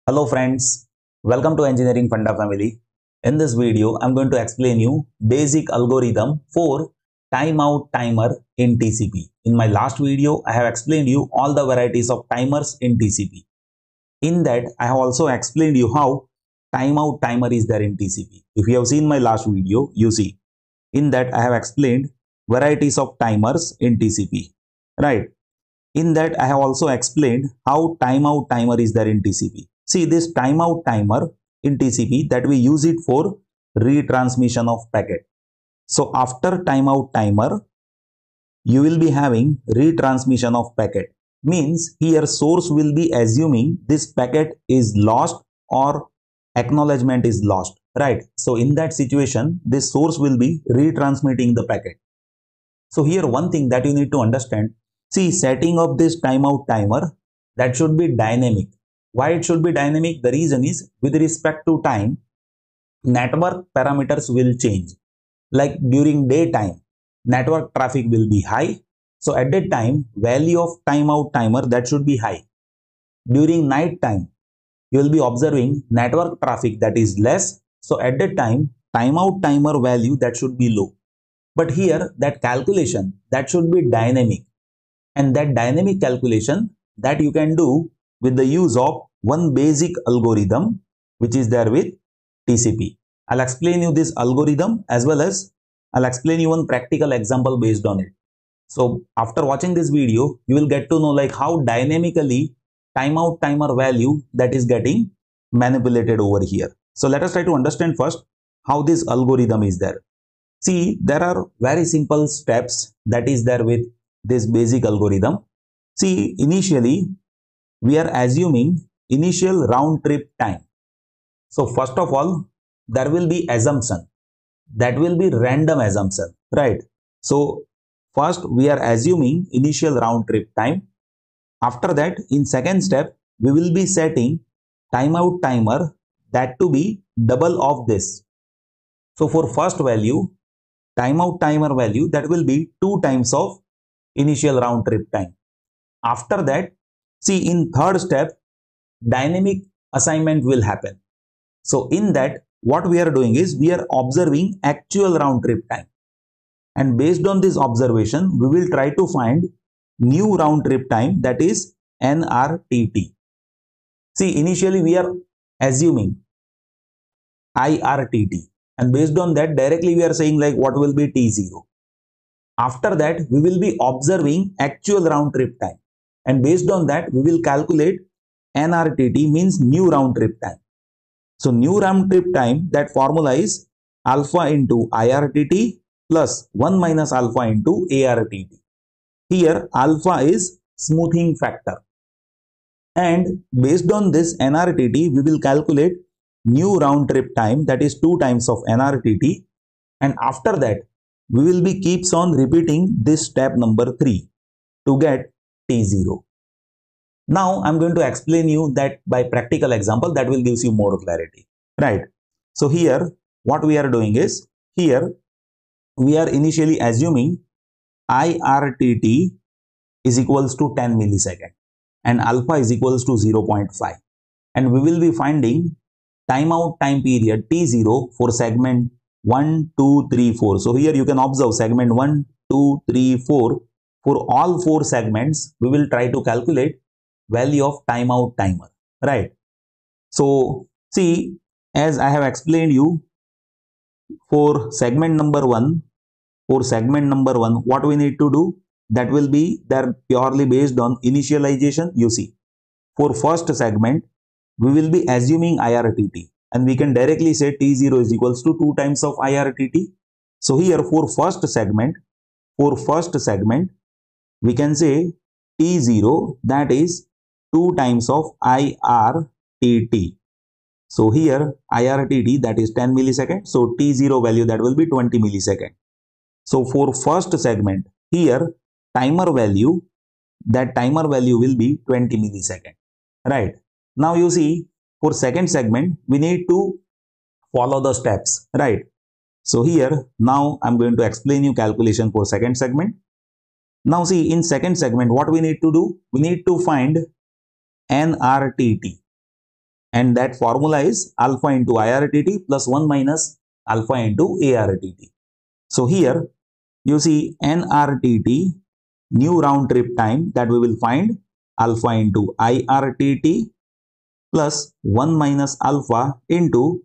Hello friends, welcome to Engineering Funda family. In this video, I'm going to explain you basic algorithm for timeout timer in TCP. In my last video, I have explained you all the varieties of timers in TCP. In that, I have also explained you how timeout timer is there in TCP. If you have seen my last video, you see. In that, I have explained varieties of timers in TCP. Right. In that, I have also explained how timeout timer is there in TCP. See, this timeout timer in TCP that we use it for retransmission of packet. So after timeout timer, you will be having retransmission of packet. Means here source will be assuming this packet is lost or acknowledgement is lost. Right. So in that situation, this source will be retransmitting the packet. So here one thing that you need to understand. See, setting of this timeout timer, that should be dynamic. Why it should be dynamic? The reason is with respect to time, network parameters will change. Like during daytime, network traffic will be high. So at that time, value of timeout timer that should be high. During night time, you will be observing network traffic that is less. So at that time, timeout timer value that should be low. But here that calculation that should be dynamic. And that dynamic calculation that you can do with the use of one basic algorithm which is there with TCP. I'll explain you this algorithm as well as I'll explain you one practical example based on it. So after watching this video, you will get to know like how dynamically timeout timer value that is getting manipulated over here. So let us try to understand first how this algorithm is there. See, there are very simple steps that is there with this basic algorithm. See, initially we are assuming initial round trip time. So first of all, there will be assumption. That will be random assumption, right? So first we are assuming initial round trip time. After that, in second step, we will be setting timeout timer that to be double of this. So for first value, timeout timer value that will be 2 times of initial round trip time. After that, see in third step, dynamic assignment will happen. So in that, what we are doing is we are observing actual round trip time. And based on this observation, we will try to find new round trip time, that is NRTT. See, initially we are assuming IRTT. And based on that, directly we are saying like what will be T0. After that, we will be observing actual round trip time. And based on that, we will calculate NRTT, means new round trip time. So new round trip time, that formula is alpha into IRTT plus 1 minus alpha into ARTT. Here alpha is smoothing factor. And based on this NRTT, we will calculate new round trip time, that is 2 times of NRTT. And after that, we will be keeps on repeating this step number 3 to get T0. Now I'm going to explain you that by practical example that will gives you more clarity, right? So here what we are doing is, here we are initially assuming IRTT is equals to 10 millisecond and alpha is equals to 0.5, and we will be finding timeout time period T0 for segment 1, 2, 3, 4. So here you can observe segment 1, 2, 3, 4. For all 4 segments, we will try to calculate value of timeout timer, right? So see, as I have explained you, for segment number 1, what we need to do, that will be there purely based on initialization. You see, for first segment, we will be assuming IRTT. And we can directly say T0 is equals to 2 times of IRTT. So here for first segment, we can say T0 that is 2 times of IRTT. So here IRTT that is 10 millisecond. So T0 value that will be 20 millisecond. So for first segment, here timer value will be 20 millisecond, right? Now you see, for second segment, we need to follow the steps, right? So here, now I'm going to explain you calculation for second segment. Now see, in second segment, what we need to do? We need to find NRTT. and that formula is alpha into IRTT plus 1 minus alpha into ARTT. So here you see NRTT, new round trip time, that we will find alpha into IRTT plus 1 minus alpha into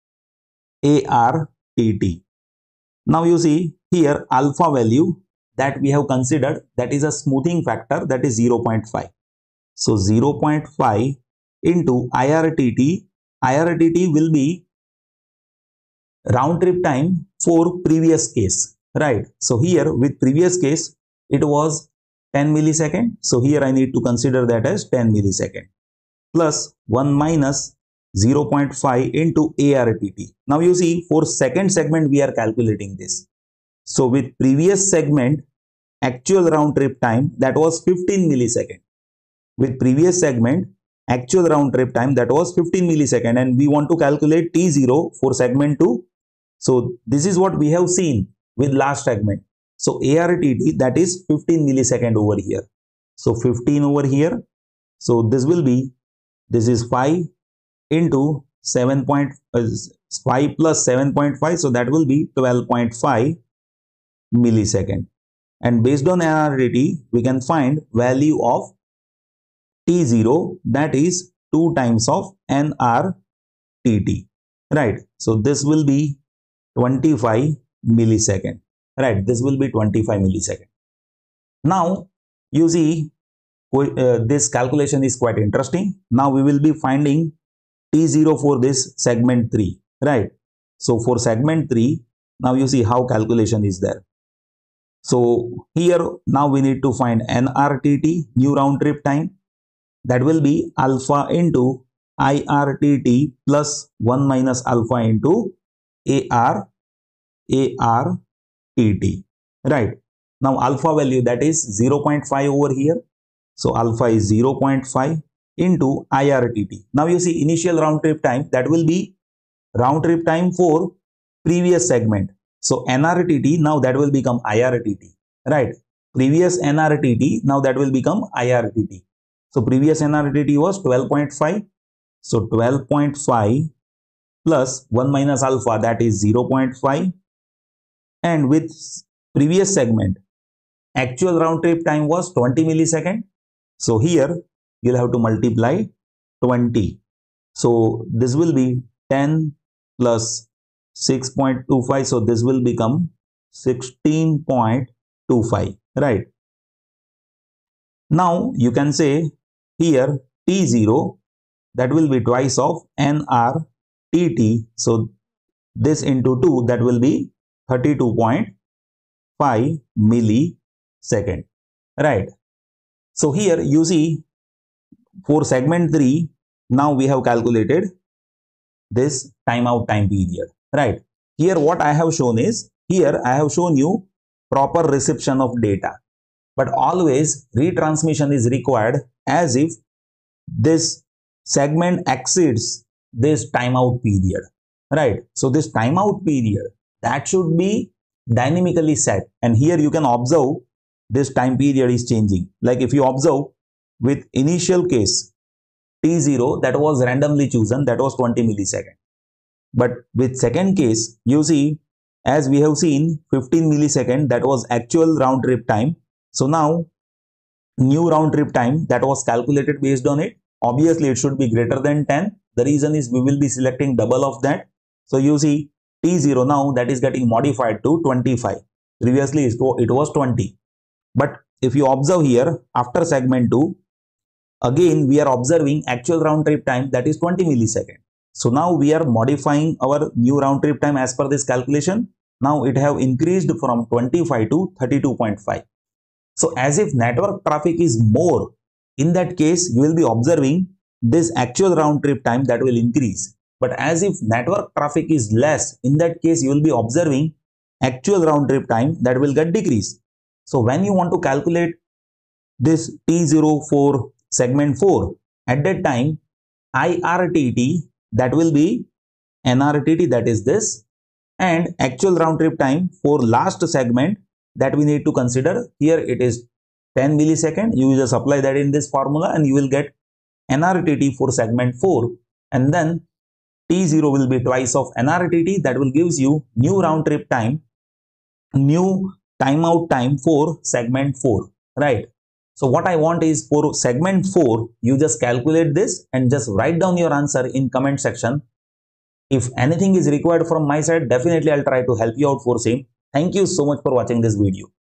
ARTT. Now you see here alpha value that we have considered, that is a smoothing factor, that is 0.5. So 0.5 into IRTT. IRTT will be round trip time for previous case, right? So here with previous case it was 10 millisecond. So here I need to consider that as 10 millisecond plus 1 minus 0.5 into ARTT. Now you see for second segment we are calculating this. So with previous segment actual round trip time, that was 15 millisecond. With previous segment actual round trip time, that was 15 millisecond, and we want to calculate T0 for segment 2. So this is what we have seen with last segment. So ARTT, that is 15 millisecond over here. So 15 over here. So this will be, this is 5 into 5 plus 7.5. So that will be 12.5 millisecond. And based on NRTT, we can find value of T0, that is 2 times of NRTT, right? So this will be 25 millisecond, right? This will be 25 millisecond. Now you see this calculation is quite interesting. Now we will be finding T0 for this segment 3, right? So for segment 3, now you see how calculation is there. So here now we need to find NRTT, new round trip time, that will be alpha into IRTT plus 1 minus alpha into ARTT, right? Now alpha value, that is 0.5 over here. So alpha is 0.5 into IRTT. Now you see initial round trip time, that will be round trip time for previous segment. So NRTT, now that will become IRTT, right? Previous NRTT, now that will become IRTT. So previous NRTT was 12.5. So 12.5 plus 1 minus alpha, that is 0.5. And with previous segment, actual round trip time was 20 millisecond. So here you'll have to multiply 20. So this will be 10 plus 6.25. So this will become 16.25, right? Now you can say here T0, that will be twice of NRTT. So this into 2, that will be 32.5 millisecond, right? So here you see for segment 3, now we have calculated this timeout time period, right? Here what I have shown is, here I have shown you proper reception of data, but always retransmission is required as if this segment exceeds this timeout period, right? So this timeout period, that should be dynamically set, and here you can observe this time period is changing. Like if you observe with initial case T0, that was randomly chosen, that was 20 millisecond. But with second case, you see, as we have seen 15 millisecond, that was actual round trip time. So now new round trip time, that was calculated based on it. Obviously it should be greater than 10. The reason is we will be selecting double of that. So you see T0 now, that is getting modified to 25. Previously it was 20. But if you observe here after segment 2, again we are observing actual round trip time, that is 20 millisecond. So now we are modifying our new round trip time as per this calculation. Now it have increased from 25 to 32.5. So as if network traffic is more, in that case you will be observing this actual round trip time, that will increase. But as if network traffic is less, in that case you will be observing actual round trip time, that will get decreased. So when you want to calculate this T0 for segment 4, at that time IRTT, that will be NRTT, that is this, and actual round trip time for last segment, that we need to consider. Here it is 10 millisecond. You just apply that in this formula and you will get NRTT for segment 4, and then T0 will be twice of NRTT. That will gives you new round trip time, new timeout time for segment 4, right? So what I want is for segment 4, you just calculate this and just write down your answer in comment section. If anything is required from my side, definitely I'll try to help you out for same. Thank you so much for watching this video.